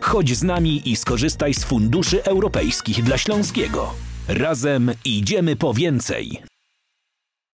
Chodź z nami i skorzystaj z funduszy europejskich dla Śląskiego. Razem idziemy po więcej.